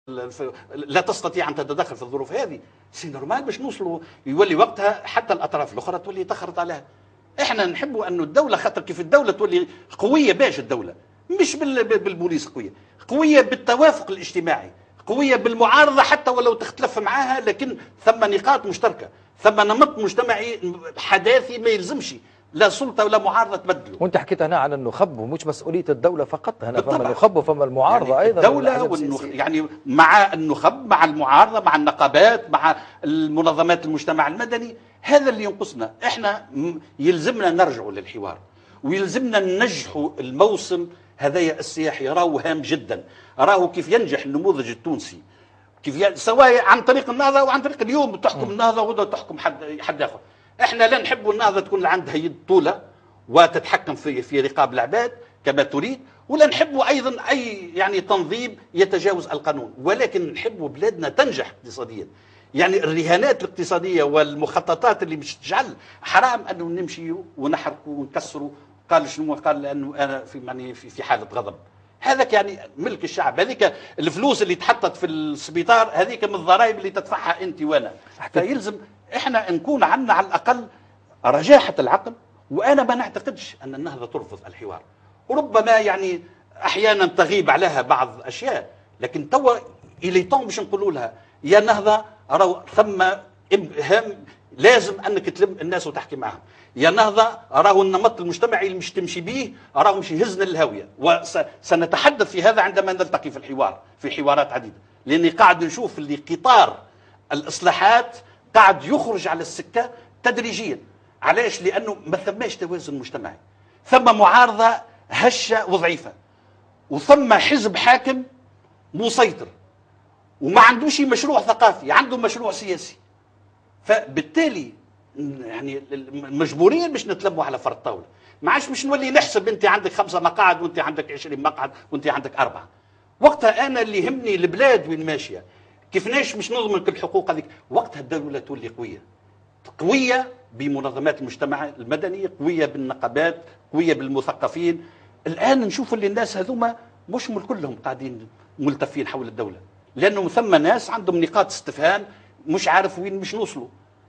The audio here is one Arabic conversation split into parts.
لا تستطيع ان تتدخل في الظروف هذه، سي نورمال باش نوصلوا يولي وقتها حتى الاطراف الاخرى تولي تخرط عليها. احنا نحبوا انه الدوله، خاطر كيف الدوله تولي قويه، باش الدوله مش بالبوليس قويه، قويه بالتوافق الاجتماعي، قويه بالمعارضه حتى ولو تختلف معاها، لكن ثم نقاط مشتركه، ثم نمط مجتمعي حداثي ما يلزمش لا سلطه ولا معارضه تبدله. وانت حكيت هنا عن النخب ومش مسؤوليه الدوله فقط، هنا فما النخب وفما المعارضه يعني ايضا، الدوله يعني مع النخب، مع المعارضه، مع النقابات، مع المنظمات المجتمع المدني. هذا اللي ينقصنا. احنا يلزمنا نرجعوا للحوار، ويلزمنا ننجحوا الموسم هذايا السياحي. راهو هام جدا، راهو كيف ينجح النموذج التونسي، كيف سواء عن طريق النهضه وعن طريق اليوم تحكم النهضه وغدا تحكم حد اخر. احنا لا نحبوا النهضه تكون عندها يد طوله وتتحكم في رقاب العباد كما تريد، ولا نحبوا ايضا اي يعني تنظيم يتجاوز القانون، ولكن نحبوا بلادنا تنجح اقتصاديا. يعني الرهانات الاقتصاديه والمخططات اللي مش تجعل حرام انه نمشي ونحرقوا ونكسروا. قال شنو قال؟ لانه انا في حاله غضب. هذاك يعني ملك الشعب، هذيك الفلوس اللي تحطت في السبيطار هذيك من الضرائب اللي تدفعها انت وانا. فيلزم احنا نكون عندنا على الاقل رجاحه العقل. وانا ما نعتقدش ان النهضه ترفض الحوار، وربما يعني احيانا تغيب عليها بعض الاشياء، لكن توا الي طون باش نقولوا لها يا نهضه راهو ثم هام لازم انك تلم الناس وتحكي معهم. يا نهضه راهو النمط المجتمعي اللي مش تمشي به راهو مش يهزنا للهاويه. وسنتحدث في هذا عندما نلتقي في الحوار، في حوارات عديده، لاني قاعد نشوف اللي قطار الاصلاحات قاعد يخرج على السكه تدريجيا. علاش؟ لانه ما ثماش توازن مجتمعي، ثم معارضه هشه وضعيفه، وثم حزب حاكم مسيطر وما عندوش مشروع ثقافي، عنده مشروع سياسي. فبالتالي يعني مجبورين باش نتلموا على فرد طاوله. ما عادش باش نولي نحسب انت عندك 5 مقاعد وانت عندك 20 مقعد وانت عندك 4. وقتها انا اللي يهمني البلاد وين ماشيه، كيفاش مش نضمن كل الحقوق هذيك. وقتها الدوله تولي قويه بمنظمات المجتمع المدني، قويه بالنقابات، قويه بالمثقفين. الان نشوف اللي الناس هذوما مش كلهم قاعدين ملتفين حول الدوله، لانه ثم ناس عندهم نقاط استفهام مش عارف وين مش نوصلوا.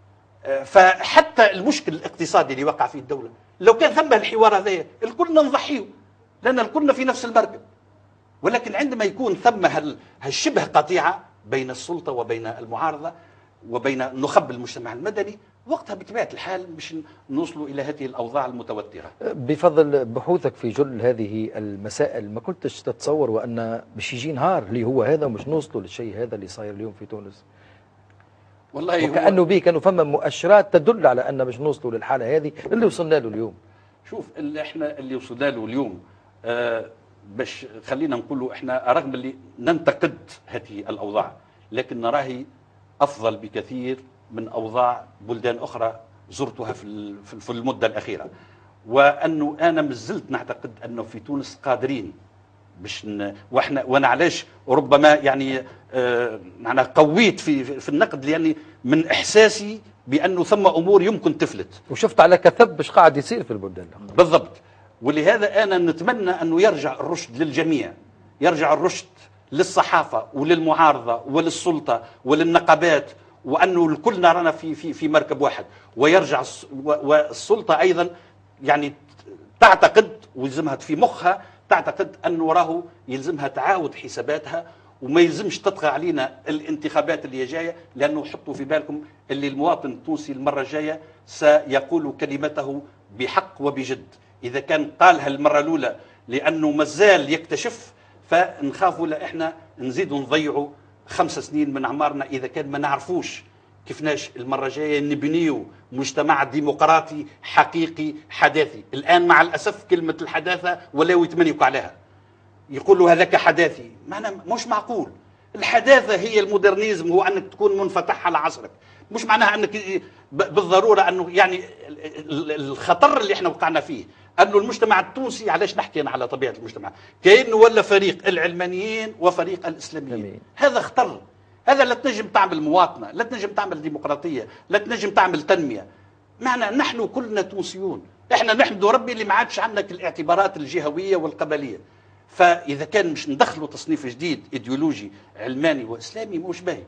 فحتى المشكل الاقتصادي اللي وقع فيه الدوله، لو كان ثم الحوار هذايا الكلنا نضحيه، لان الكلنا في نفس المركب. ولكن عندما يكون ثم هالشبه قطيعه بين السلطه وبين المعارضه وبين نخب المجتمع المدني، وقتها بطبيعه الحال مش نوصلوا الى هذه الاوضاع المتوتره. بفضل بحوثك في جل هذه المسائل، ما كنتش تتصور وان مش يجي نهار اللي هو هذا ومش نوصلوا للشيء هذا اللي صاير اليوم في تونس؟ والله وكانه به كانوا فما مؤشرات تدل على ان مش نوصلوا للحاله هذه اللي وصلنا له اليوم. شوف احنا اللي وصلنا له اليوم، باش خلينا نقولوا احنا رغم اللي ننتقد هذه الاوضاع، لكن نراهي افضل بكثير من اوضاع بلدان اخرى زرتها في المده الاخيره. وانه انا مازلت نعتقد انه في تونس قادرين باش وانا علاش ربما يعني معناها قويت في النقد، لاني من احساسي بانه ثم امور يمكن تفلت، وشفت على كثب باش قاعد يصير في البلدان بالضبط. ولهذا انا نتمنى انه يرجع الرشد للجميع، يرجع الرشد للصحافه وللمعارضه وللسلطه وللنقابات، وانه الكل رانا في مركب واحد. ويرجع والسلطه ايضا يعني تعتقد ويلزمها في مخها تعتقد انه راهو يلزمها تعاود حساباتها، وما يلزمش تطغى علينا الانتخابات اللي جايه، لانه حطوا في بالكم اللي المواطن التونسي المره الجايه سيقول كلمته بحق وبجد. اذا كان قالها المره الاولى لانه مازال يكتشف، فنخافوا لا احنا نزيدوا نضيعوا 5 سنين من اعمارنا اذا كان ما نعرفوش كيفناش المره الجايه نبنيو مجتمع ديمقراطي حقيقي حداثي. الان مع الاسف كلمه الحداثه ولاو يتمنيكوا عليها، يقولوا هذاك حداثي. معنى مش معقول. الحداثه هي المودرنيزم، هو انك تكون منفتح على عصرك، مش معناها انك بالضروره انه يعني الخطر اللي احنا وقعنا فيه انه المجتمع التونسي، علاش نحكي أنا على طبيعه المجتمع، كأنه ولا فريق العلمانيين وفريق الاسلاميين. هذا خطر. هذا لا تنجم تعمل مواطنه، لا تنجم تعمل ديمقراطيه، لا تنجم تعمل تنميه. معنى نحن كلنا تونسيون، احنا نحمد ربي اللي ما عادش عندنا الاعتبارات الجهويه والقبليه. فاذا كان مش ندخلوا تصنيف جديد ايديولوجي علماني واسلامي مش باهي.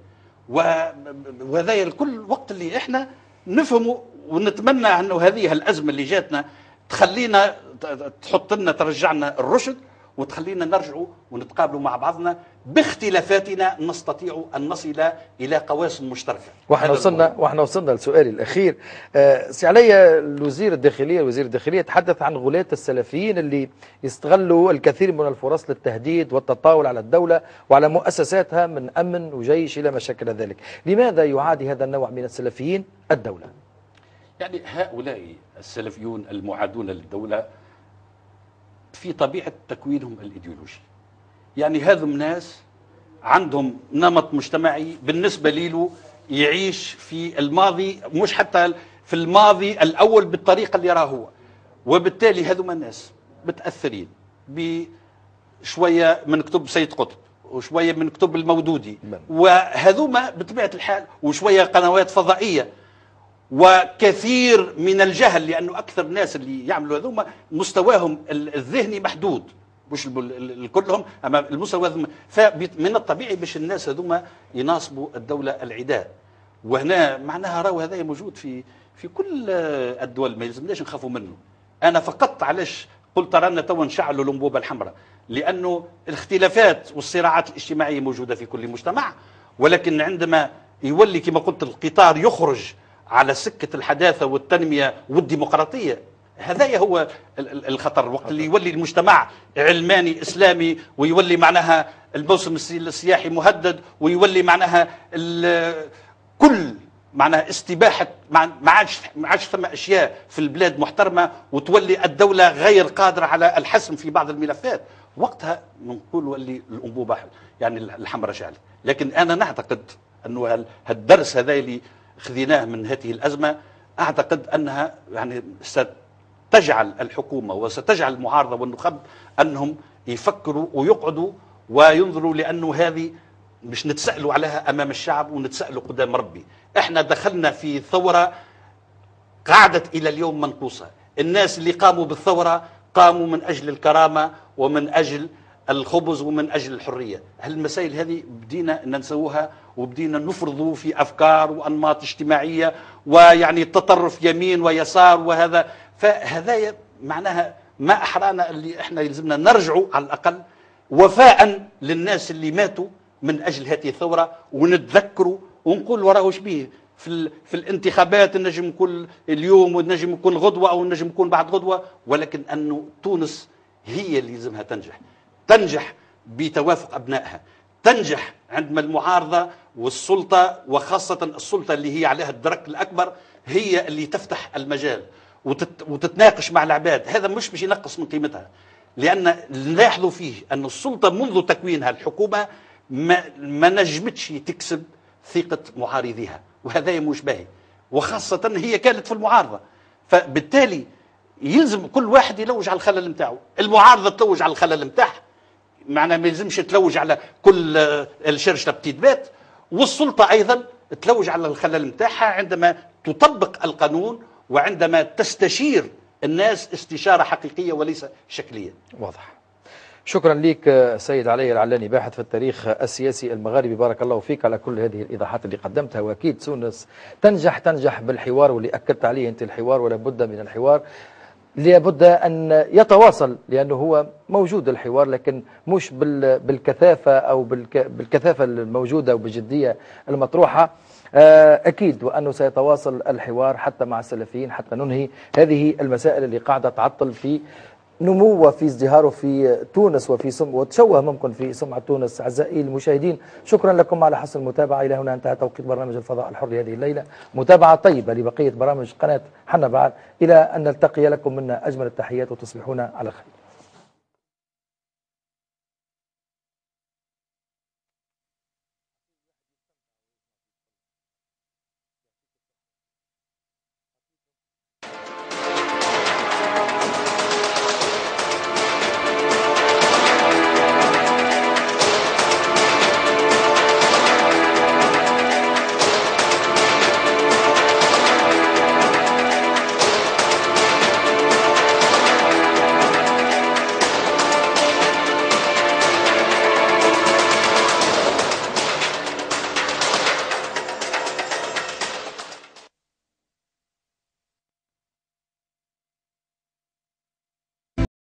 وهذا الكل وقت اللي احنا نفهمه، ونتمنى انه هذه الازمه اللي جاتنا تخلينا تحط لنا ترجعنا الرشد، وتخلينا نرجعوا ونتقابلوا مع بعضنا باختلافاتنا، نستطيع ان نصل الى قواسم مشتركه. واحنا وصلنا لسؤالي الاخير. سي علي، وزير الداخليه تحدث عن غلاة السلفيين اللي يستغلوا الكثير من الفرص للتهديد والتطاول على الدوله وعلى مؤسساتها من امن وجيش الى ما شكل ذلك. لماذا يعادي هذا النوع من السلفيين الدوله؟ يعني هؤلاء السلفيون المعادون للدوله في طبيعة تكوينهم الإيديولوجي. يعني هذم ناس عندهم نمط مجتمعي بالنسبة له يعيش في الماضي، مش حتى في الماضي الأول بالطريقة اللي راه هو، وبالتالي هذم الناس متأثرين بشوية من كتب سيد قطب وشوية من كتب المودودي، وهذوما بطبيعة الحال وشوية قنوات فضائية وكثير من الجهل، لأنه أكثر الناس اللي يعملوا هذوما مستواهم الذهني محدود، مش كلهم، أما المستوى هذوما. فمن الطبيعي باش الناس هذوما يناصبوا الدولة العداء. وهنا معناها راهو هذا موجود في كل الدول، ما يلزمناش نخافوا منه. أنا فقط علاش قلت رانا توا نشعلوا الأنبوبة الحمراء، لأنه الاختلافات والصراعات الاجتماعية موجودة في كل مجتمع، ولكن عندما يولي كما قلت القطار يخرج على سكة الحداثة والتنمية والديمقراطية، هذا هو الخطر. وقت اللي يولي المجتمع علماني إسلامي، ويولي معناها الموسم السياحي مهدد، ويولي معناها كل معناها استباحة، ما عادش ثم أشياء في البلاد محترمة، وتولي الدولة غير قادرة على الحسم في بعض الملفات، وقتها نقول ولي الأنبوبة يعني الحمراء شعلت. لكن أنا نعتقد أنه الدرس هذا اللي خذيناه من هذه الأزمة، أعتقد أنها يعني ستجعل الحكومة وستجعل المعارضة والنخب أنهم يفكروا ويقعدوا وينظروا، لأنه هذه مش نتسألوا عليها أمام الشعب ونتسألوا قدام ربي. احنا دخلنا في ثورة قعدت إلى اليوم منقوصة. الناس اللي قاموا بالثورة قاموا من أجل الكرامة ومن أجل الخبز ومن أجل الحرية. هالمسائل هذه بدينا ننسوها، وبدينا نفرضوا في أفكار وأنماط اجتماعية، ويعني التطرف يمين ويسار وهذا. فهذا معناها ما أحرانا اللي احنا يلزمنا نرجعوا على الأقل وفاء للناس اللي ماتوا من أجل هذه الثورة، ونتذكروا ونقول وراه شبيه في الانتخابات. النجم يكون اليوم والنجم يكون غدوة أو النجم يكون بعد غدوة، ولكن أنه تونس هي اللي يلزمها تنجح بتوافق أبنائها، تنجح عندما المعارضة والسلطة، وخاصة السلطة اللي هي عليها الدرك الأكبر، هي اللي تفتح المجال وتتناقش مع العباد. هذا مش باش ينقص من قيمتها، لأن نلاحظوا فيه أن السلطة منذ تكوينها الحكومة ما نجمتش تكسب ثقة معارضيها، وهذا مش باهي، وخاصة هي كانت في المعارضة. فبالتالي يلزم كل واحد يلوج على الخلل نتاعو. المعارضة تلوج على الخلل نتاعها، معناه ما يلزمش تلوج على كل الشرشة بتيت، والسلطة أيضا تلوج على الخلل نتاعها عندما تطبق القانون وعندما تستشير الناس استشارة حقيقية وليس شكلية. واضح. شكرا لك سيد علي العلاني، باحث في التاريخ السياسي المغاربي. بارك الله فيك على كل هذه الإيضاحات اللي قدمتها. وأكيد تونس تنجح بالحوار، واللي أكدت عليه أنت الحوار، ولا بد من الحوار، لابد أن يتواصل، لأنه هو موجود الحوار، لكن مش بالكثافة أو بالكثافة الموجودة وبالجدية المطروحة. أكيد وأنه سيتواصل الحوار حتى مع السلفيين حتى ننهي هذه المسائل اللي قاعدة تعطل في نمو وفي ازدهاره في تونس وتشوه ممكن في سمعة تونس. أعزائي المشاهدين، شكرا لكم على حسن المتابعة. إلى هنا انتهى توقيت برنامج الفضاء الحر هذه الليلة. متابعة طيبة لبقية برامج قناة حنا بعد، إلى أن نلتقي لكم منا أجمل التحيات، وتصبحون على خير.